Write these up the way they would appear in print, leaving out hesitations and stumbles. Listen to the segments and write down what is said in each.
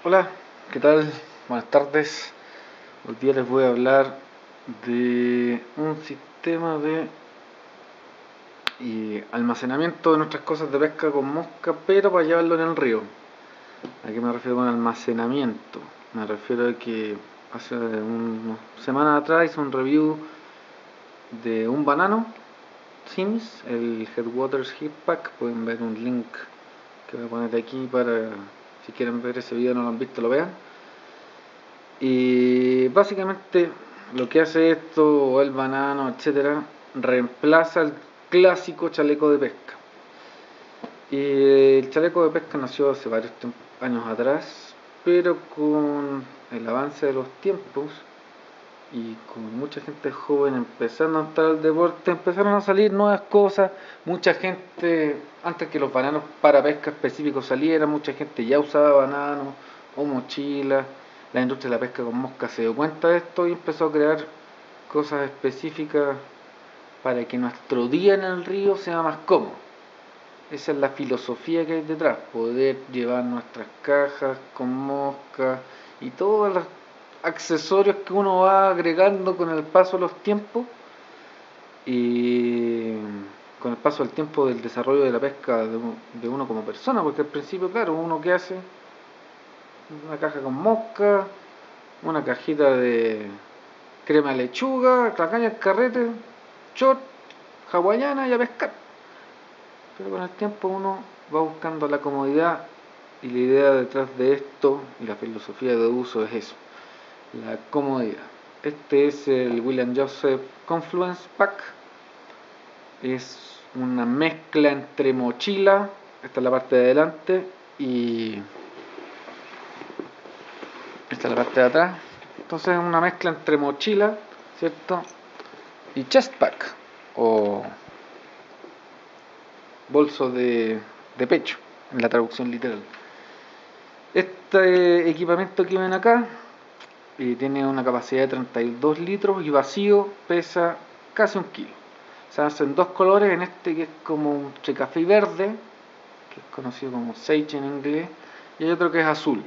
Hola, ¿qué tal? Buenas tardes. Hoy día les voy a hablar de un sistema de almacenamiento de nuestras cosas de pesca con mosca, pero para llevarlo en el río. ¿A qué me refiero con almacenamiento? Me refiero a que hace unas semanas atrás hice un review de un banano Sims, el Headwaters Heat Pack. Pueden ver un link que voy a poner aquí para, si quieren ver ese video, no lo han visto, lo vean. Y básicamente lo que hace esto, o el banano, etcétera, reemplaza el clásico chaleco de pesca. Y el chaleco de pesca nació hace varios años atrás, pero con el avance de los tiempos y con mucha gente joven empezando a entrar al deporte, empezaron a salir nuevas cosas. Mucha gente, antes que los bananos para pesca específicos salieran, mucha gente ya usaba bananos o mochilas. La industria de la pesca con mosca se dio cuenta de esto y empezó a crear cosas específicas para que nuestro día en el río sea más cómodo. Esa es la filosofía que hay detrás, poder llevar nuestras cajas con mosca y todos los accesorios que uno va agregando con el paso de los tiempos y con el paso del tiempo del desarrollo de la pesca de uno como persona, porque al principio, claro, uno que hace una caja con mosca, una cajita de crema de lechuga, caña, carrete, short, hawaiana y a pescar. Pero con el tiempo uno va buscando la comodidad y la idea detrás de esto y la filosofía de uso es eso, la comodidad. Este es el William Joseph Confluence Pack. Es una mezcla entre mochila, esta es la parte de adelante, y esta es la parte de atrás. Entonces es una mezcla entre mochila, ¿cierto? Y chest pack, o bolso de pecho, en la traducción literal. Este equipamiento que ven acá tiene una capacidad de 32 litros y vacío pesa casi 1 kilo. Se hacen dos colores, en este que es como un café y verde, que es conocido como sage en inglés, y hay otro que es azul.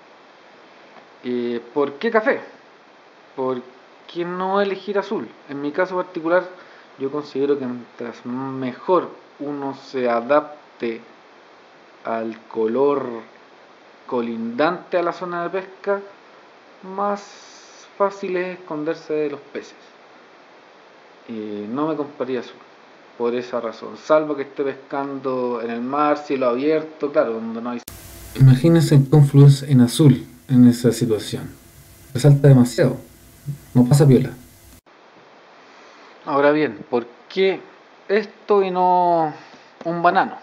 ¿Por qué café? ¿Por qué no elegir azul? En mi caso particular, yo considero que mientras mejor uno se adapte al color colindante a la zona de pesca, más fácil es esconderse de los peces. No me compraría azul por esa razón, salvo que esté pescando en el mar, cielo abierto, claro, donde no hay. Imagínense el Confluence en azul en esa situación. Resalta demasiado, no pasa piola. Ahora bien, ¿por qué esto y no un banano?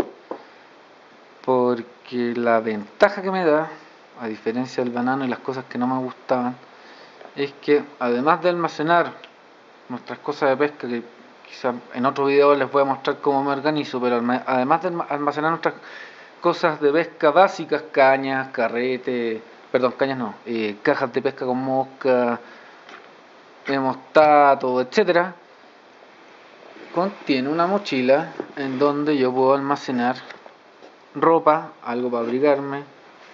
Porque la ventaja que me da, a diferencia del banano y las cosas que no me gustaban, es que además de almacenar nuestras cosas de pesca, que quizás en otro video les voy a mostrar cómo me organizo, pero además de almacenar nuestras cosas de pesca básicas, cañas, carrete, perdón, cañas no, cajas de pesca con mosca, hemostato, etcétera, contiene una mochila en donde yo puedo almacenar ropa, algo para abrigarme,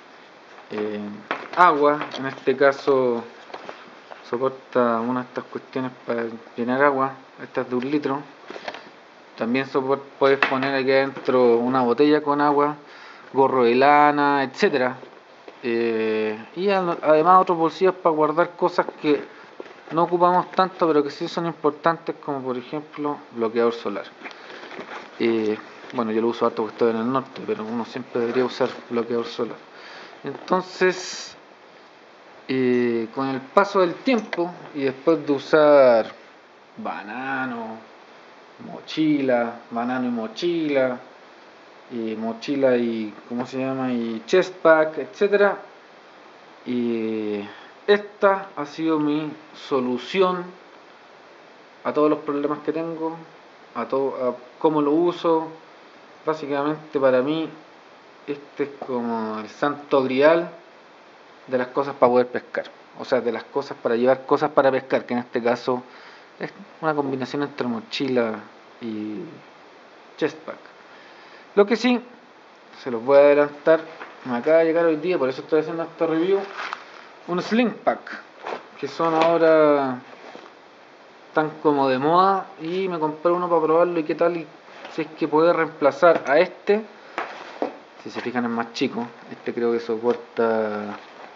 agua, en este caso soporta una de estas cuestiones para llenar agua, esta es de 1 litro. También puedes poner aquí adentro una botella con agua, gorro de lana, etcétera. Y además otros bolsillos para guardar cosas que no ocupamos tanto, pero que sí son importantes, como por ejemplo bloqueador solar. Bueno, yo lo uso harto porque estoy en el norte, pero uno siempre debería usar bloqueador solar. Entonces, con el paso del tiempo y después de usar banano, banano y mochila y ¿cómo se llama? Y chest pack, etcétera, y esta ha sido mi solución a todos los problemas que tengo, a cómo lo uso. Básicamente para mí este es como el santo grial de las cosas para poder pescar, o sea, de las cosas para llevar cosas para pescar, que en este caso es una combinación entre mochila y chest pack. Lo que sí, se los voy a adelantar, me acaba de llegar hoy día, por eso estoy haciendo esta review, un Sling Pack, que son ahora tan como de moda, y me compré uno para probarlo y qué tal, y si es que puede reemplazar a este. Si se fijan es más chico, este creo que soporta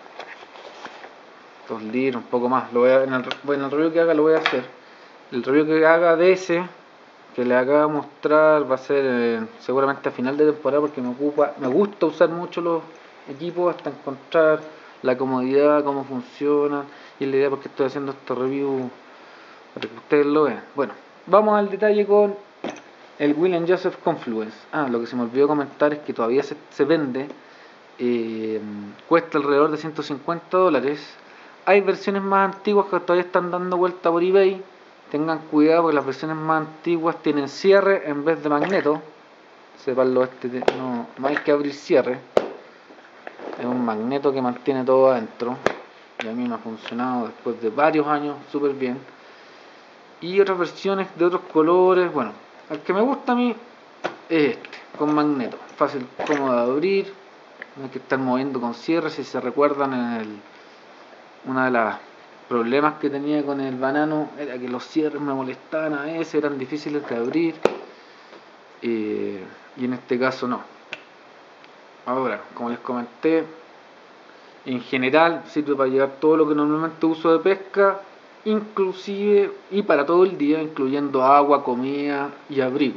2 litros, un poco más. Lo voy a, en el review que haga lo voy a hacer. El review que haga de ese, que le acabo de mostrar, va a ser seguramente a final de temporada, porque me gusta usar mucho los equipos hasta encontrar la comodidad, cómo funciona, y la idea porque estoy haciendo este review para que ustedes lo vean. Bueno, vamos al detalle con el William Joseph Confluence. Lo que se me olvidó comentar es que todavía se vende, cuesta alrededor de $150. Hay versiones más antiguas que todavía están dando vuelta por eBay. Tengan cuidado porque las versiones más antiguas tienen cierre en vez de magneto. Sepanlo, no hay que abrir cierre. Es un magneto que mantiene todo adentro. Y a mí me ha funcionado después de varios años súper bien. Y otras versiones de otros colores. Bueno, el que me gusta a mí es este, con magneto. Fácil, cómodo de abrir. No hay que estar moviendo con cierre. Si se recuerdan, una de las problemas que tenía con el banano era que los cierres me molestaban a veces, eran difíciles de abrir, y en este caso no. Ahora, como les comenté, en general sirve para llevar todo lo que normalmente uso de pesca, inclusive y para todo el día, incluyendo agua, comida y abrigo.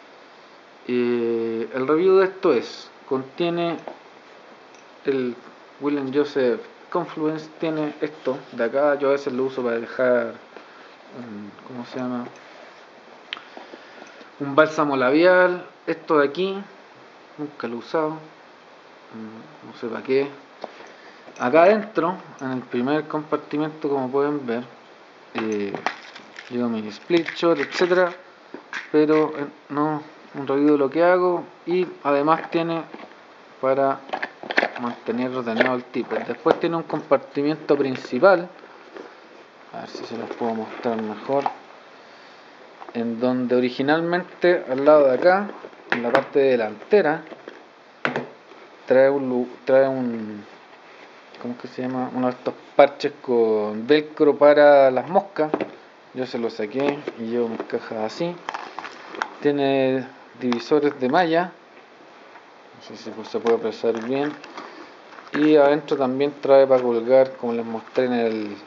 El review de esto contiene el William Joseph Confluence, tiene esto de acá. Yo a veces lo uso para dejar ¿cómo se llama? Un bálsamo labial. Esto de aquí nunca lo he usado, no sé para qué. Acá adentro, en el primer compartimento, como pueden ver, llevo mi split shot, etcétera, pero no un review de lo que hago, y además tiene para mantener ordenado el tipo. Después tiene un compartimiento principal, a ver si se los puedo mostrar mejor, en donde originalmente al lado de acá, en la parte delantera, trae un ¿cómo es que se llama? Uno de estos parches con velcro para las moscas. Yo se lo saqué y llevo mis cajas así. Tiene divisores de malla, no sé si se puede apreciar bien, y adentro también trae para colgar, como les mostré en el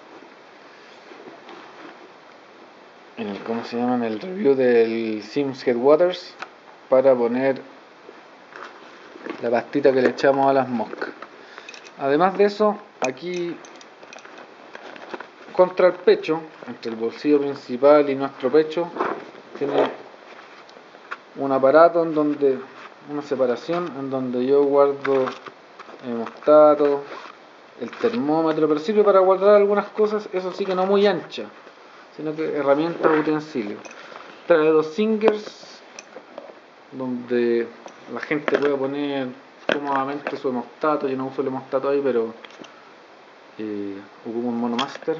¿cómo se llama? En el review del Simms Headwaters, para poner la pastita que le echamos a las moscas. Además de eso, aquí contra el pecho, entre el bolsillo principal y nuestro pecho, tiene un aparato una separación en donde yo guardo el hemostato, el termómetro, pero sirve para guardar algunas cosas, eso sí que no muy ancha, sino que herramientas o utensilios. Trae 2 singers donde la gente puede poner cómodamente su hemostato. Yo no uso el hemostato ahí, pero ocupo un Monomaster.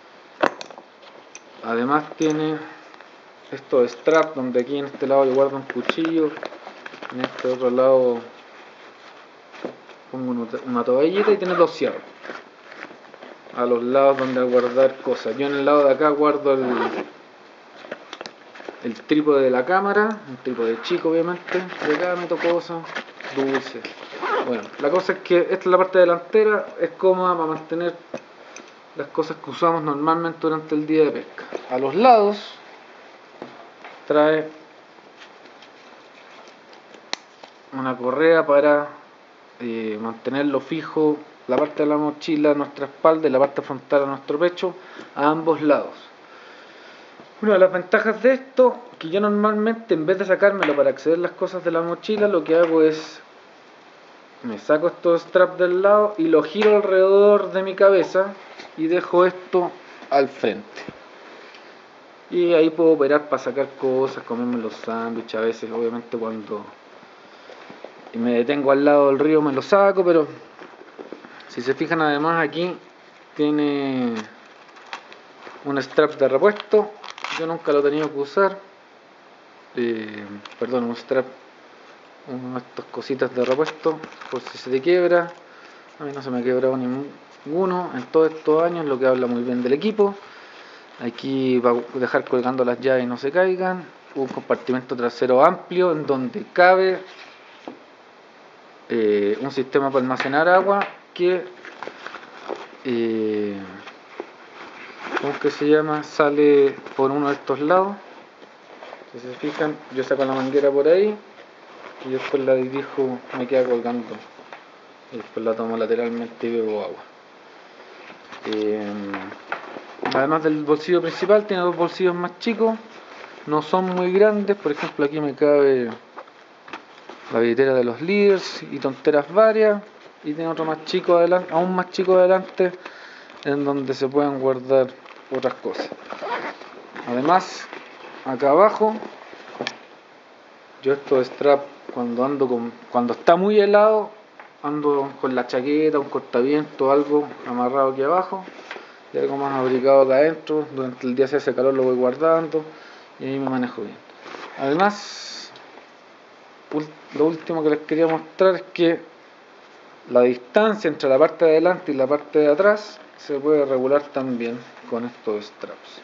Además tiene estos straps, donde aquí en este lado yo guardo un cuchillo, en este otro lado pongo una toallita, y tiene 2 cierres a los lados donde guardar cosas. Yo en el lado de acá guardo el trípode de la cámara, un trípode chico obviamente, de acá meto cosas, dulces. Bueno, la cosa es que esta es la parte delantera, es cómoda para mantener las cosas que usamos normalmente durante el día de pesca. A los lados trae una correa para mantenerlo fijo, la parte de la mochila a nuestra espalda y la parte frontal a nuestro pecho, a ambos lados. Una de las ventajas de esto, que yo normalmente, en vez de sacármelo para acceder a las cosas de la mochila, lo que hago es me saco estos straps del lado y lo giro alrededor de mi cabeza y dejo esto al frente, y ahí puedo operar para sacar cosas, comerme los sándwiches. A veces obviamente cuando me detengo al lado del río me lo saco, pero si se fijan, además aquí tiene un strap de repuesto. Yo nunca lo he tenido que usar, perdón, un strap una de estas cositas de repuesto por si se te quiebra. A mí no se me ha quebrado ninguno en todos estos años, lo que habla muy bien del equipo. Aquí va a dejar colgando las llaves y no se caigan. Un compartimento trasero amplio en donde cabe un sistema para almacenar agua que ¿cómo es que se llama? Sale por uno de estos lados. Si se fijan, yo saco la manguera por ahí y después la dirijo, me queda colgando y después la tomo lateralmente y bebo agua. Además del bolsillo principal, tiene dos bolsillos más chicos, no son muy grandes. Por ejemplo, aquí me cabe la billetera de los líderes y tonteras varias, y tiene otro más chico adelante, aún más chico adelante, en donde se pueden guardar otras cosas. Además, acá abajo, yo estos straps cuando está muy helado, ando con la chaqueta, un cortaviento, algo amarrado aquí abajo y algo más abrigado acá adentro. Durante el día si hace calor lo voy guardando y ahí me manejo bien. Además, lo último que les quería mostrar es que la distancia entre la parte de adelante y la parte de atrás se puede regular también con estos straps.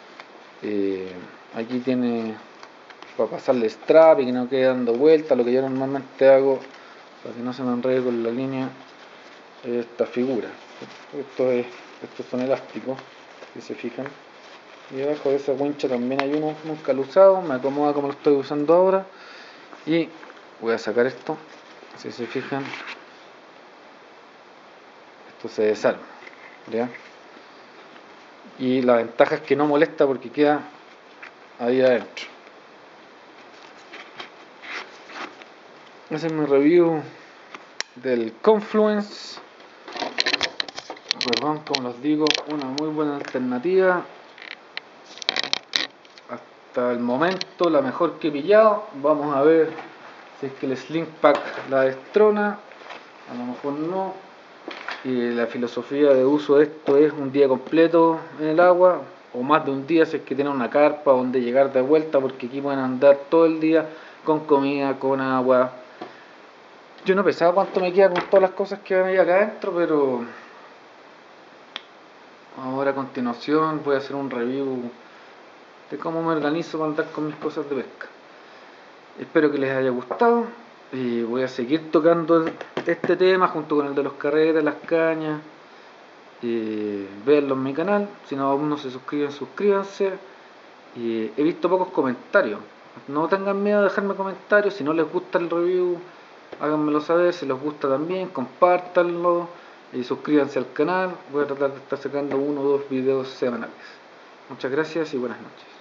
Aquí tiene para pasarle strap y que no quede dando vuelta. Lo que yo normalmente hago para que no se me enrede con la línea es esta figura. Estos son elásticos, si se fijan, y debajo de esa wincha también hay uno, nunca lo he usado, me acomoda como lo estoy usando ahora. Y voy a sacar esto, si se fijan, esto se desarma, ¿ya? Y la ventaja es que no molesta porque queda ahí adentro. Ese es mi review del Confluence. Perdón, como les digo, una muy buena alternativa. Hasta el momento la mejor que he pillado. Vamos a ver si es que el Slingpack la destrona. A lo mejor no. Y la filosofía de uso de esto es un día completo en el agua, o más de un día si es que tienen una carpa donde llegar de vuelta, porque aquí pueden andar todo el día con comida, con agua. Yo no pensaba cuánto me queda con todas las cosas que hay acá adentro, pero ahora a continuación voy a hacer un review de cómo me organizo para andar con mis cosas de pesca. Espero que les haya gustado y voy a seguir tocando este tema junto con el de los carretes, las cañas. Véanlo en mi canal, si no aún no se suscriben, suscríbanse. He visto pocos comentarios, no tengan miedo de dejarme comentarios. Si no les gusta el review, háganmelo saber. Si les gusta también, compártanlo y suscríbanse al canal. Voy a tratar de estar sacando 1 o 2 videos semanales. Muchas gracias y buenas noches.